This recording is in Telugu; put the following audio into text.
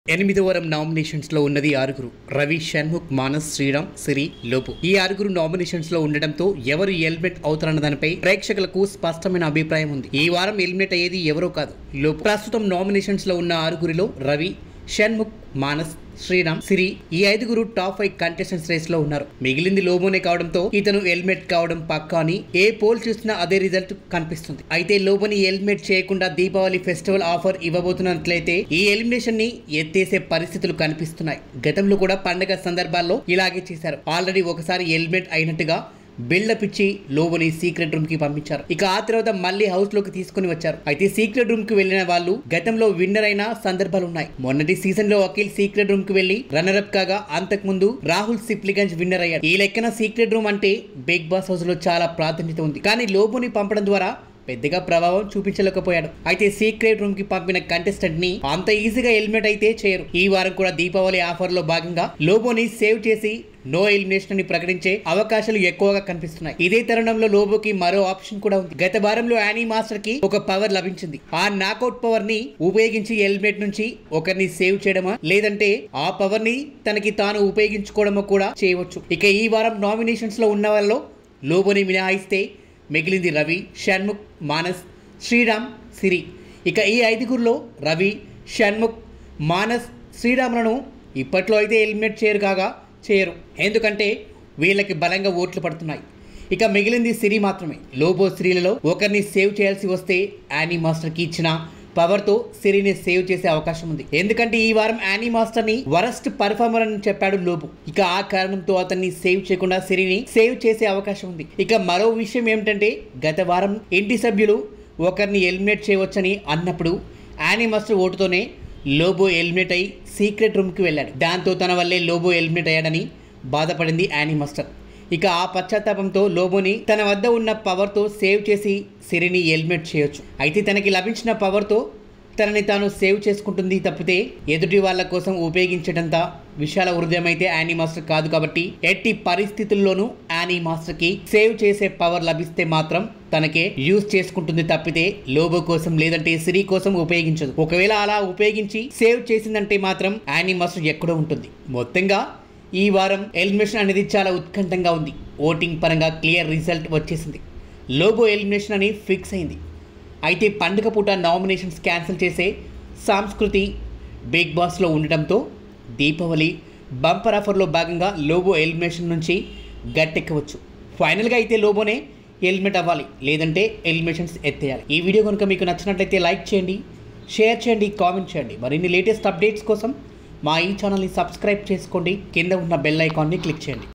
ఎనిమిదో వారం నామినేషన్స్ లో ఉన్నది ఆరుగురు. రవి, షణ్ముఖ్, మానస్, శ్రీరామ్, సిరి, లోపు. ఈ ఆరుగురు నామినేషన్స్ లో ఉండడంతో ఎవరు ఎలిమినేట్ అవుతారన్న దానిపై ప్రేక్షకులకు స్పష్టమైన అభిప్రాయం ఉంది. ఈ వారం ఎలిమినేట్ అయ్యేది ఎవరో కాదు, లోపు. ప్రస్తుతం నామినేషన్స్ లో ఉన్న ఆరుగురిలో రవి, షణ్ముఖ్, మానస్, శ్రీరామ్, సిరి ఈ ఐదుగురు టాప్ 5 కంటెస్టెంట్స్ రేస్ లో ఉన్నారు. మిగిలింది లోబోనే కావడంతో ఇతను ఎలిమినేట్ కావడం పక్కా అని ఏ పోల్ చూసినా అదే రిజల్ట్ కనిపిస్తుంది. అయితే లోబోని ఎలిమినేట్ చేయకుండా దీపావళి ఫెస్టివల్ ఆఫర్ ఇవ్వబోతున్నట్లయితే ఈ ఎలిమినేషన్ ని ఎత్తేసే పరిస్థితులు కనిపిస్తున్నాయి. గతంలో కూడా పండగ సందర్భాల్లో ఇలాగే చేశారు. ఆల్రెడీ ఒకసారి ఎలిమినేట్ అయినట్టుగా బిల్డప్ ఇచ్చి లోబోని సీక్రెట్ రూమ్ కి పంపించారు. ఇక ఆ తర్వాత మళ్ళీ హౌస్ లోకి తీసుకుని వచ్చారు. అయితే సీక్రెట్ రూమ్ కి వెళ్లిన వాళ్ళు గతంలో విన్నర్ అయిన సందర్భాలు ఉన్నాయి. మొన్నటి సీజన్ లో అఖిల్ సీక్రెట్ రూమ్ కి వెళ్లి రన్నర్ అప్ కాగా అంతకు ముందు రాహుల్ సిప్లిగంజ్ విన్నర్ అయ్యారు. ఈ లెక్కన సీక్రెట్ రూమ్ అంటే బిగ్ బాస్ హౌస్ లో చాలా ప్రాధాన్యత ఉంది. కానీ లోబోని పంపడం ద్వారా పెద్దగా ప్రభావం చూపించలేకపోయాడు. అయితే సీక్రెట్ రూమ్ కి పంపిన కంటెస్టెంట్ ని అంత ఈజీగా ఎలిమినేట్ అయితే చేయరు. ఈ వారం కూడా దీపావళి ఆఫర్ లో భాగంగా లోబోని సేవ్ చేసి నో ఎలిమినేషన్ అని ప్రకటించే అవకాశాలు ఎక్కువగా కనిపిస్తున్నాయి. ఇదే తరుణంలో లోబోకి మరో ఆప్షన్ కూడా ఉంది. గత వారంలో యానీ మాస్టర్ కి ఒక పవర్ లభించింది. ఆ నాకౌట్ పవర్ ని ఉపయోగించి ఎలిమినేట్ నుంచి ఒకరిని సేవ్ చేయడమా లేదంటే ఆ పవర్ ని తనకి తాను ఉపయోగించుకోవడమో కూడా చేయవచ్చు. ఇక ఈ వారం నామినేషన్స్ లో ఉన్న వాళ్ళలో లోబోని మినహాయిస్తే మిగిలింది రవి, షణ్ముఖ్, మానస్, శ్రీరామ్, సిరి. ఇక ఈ ఐదుగురిలో రవి, షణ్ముఖ్, మానస్, శ్రీరామ్లను ఇప్పట్లో అయితే ఎలిమినేట్ చేయరు. ఎందుకంటే వీళ్ళకి బలంగా ఓట్లు పడుతున్నాయి. ఇక మిగిలింది సిరి మాత్రమే. లోబో, సిరిలలో ఒకరిని సేవ్ చేయాల్సి వస్తే యానీ మాస్టర్కి ఇచ్చిన పవర్తో సిరిని సేవ్ చేసే అవకాశం ఉంది. ఎందుకంటే ఈ వారం యానీ మాస్టర్ ని వరస్ట్ పర్ఫార్మర్ అని చెప్పాడు లోబో. ఇక ఆ కారణంతో అతన్ని సేవ్ చేయకుండా సిరిని సేవ్ చేసే అవకాశం ఉంది. ఇక మరో విషయం ఏమిటంటే గత వారం ఇంటి సభ్యులు ఒకరిని ఎలిమినేట్ చేయవచ్చని అన్నప్పుడు యానీ మాస్టర్ ఓటుతోనే లోబో ఎలిమినేట్ అయి సీక్రెట్ రూమ్ కి వెళ్ళాడు. దాంతో తన వల్లే లోబో ఎలిమినేట్ అయ్యాడని బాధపడింది యానీ మాస్టర్. ఇక ఆ పశ్చాత్తాపంతో లోబోని తన వద్ద ఉన్న పవర్తో సేవ్ చేసి సిరిని ఎలిమినేట్ చేయొచ్చు. అయితే తనకి లభించిన పవర్తో తనని తాను సేవ్ చేసుకుంటుంది తప్పితే ఎదుటి వాళ్ళ కోసం ఉపయోగించేటంత విశాల హృదయం అయితే యానీ మాస్టర్ కాదు. కాబట్టి ఎట్టి పరిస్థితుల్లోనూ యానీ మాస్టర్ కి సేవ్ చేసే పవర్ లభిస్తే మాత్రం తనకే యూజ్ చేసుకుంటుంది తప్పితే లోబో కోసం లేదంటే సిరి కోసం ఉపయోగించదు. ఒకవేళ అలా ఉపయోగించి సేవ్ చేసిందంటే మాత్రం యానీ మాస్టర్ ఎక్కడో ఉంటుంది. మొత్తంగా ఈ వారం ఎలిమినేషన్ అనేది చాలా ఉత్కంఠంగా ఉంది. ఓటింగ్ పరంగా క్లియర్ రిజల్ట్ వచ్చేసింది. లోబో ఎలిమినేషన్ అని ఫిక్స్ అయింది. అయితే పండుగ పూట నామినేషన్స్ క్యాన్సిల్ చేసే సంస్కృతి బిగ్ బాస్లో ఉండటంతో దీపావళి బంపర్ ఆఫర్లో భాగంగా లోబో ఎలిమినేషన్ నుంచి గట్టెక్కవచ్చు. ఫైనల్గా అయితే లోబోనే ఎలిమినేట్ అవ్వాలి, లేదంటే ఎలిమినేషన్స్ ఎత్తేయాలి. ఈ వీడియో కనుక మీకు నచ్చినట్లయితే లైక్ చేయండి, షేర్ చేయండి, కామెంట్ చేయండి. మరిన్ని లేటెస్ట్ అప్డేట్స్ కోసం మా ఈ ఛానల్ని సబ్స్క్రైబ్ చేసుకోండి. కింద ఉన్న బెల్ ఐకాన్ని క్లిక్ చేయండి.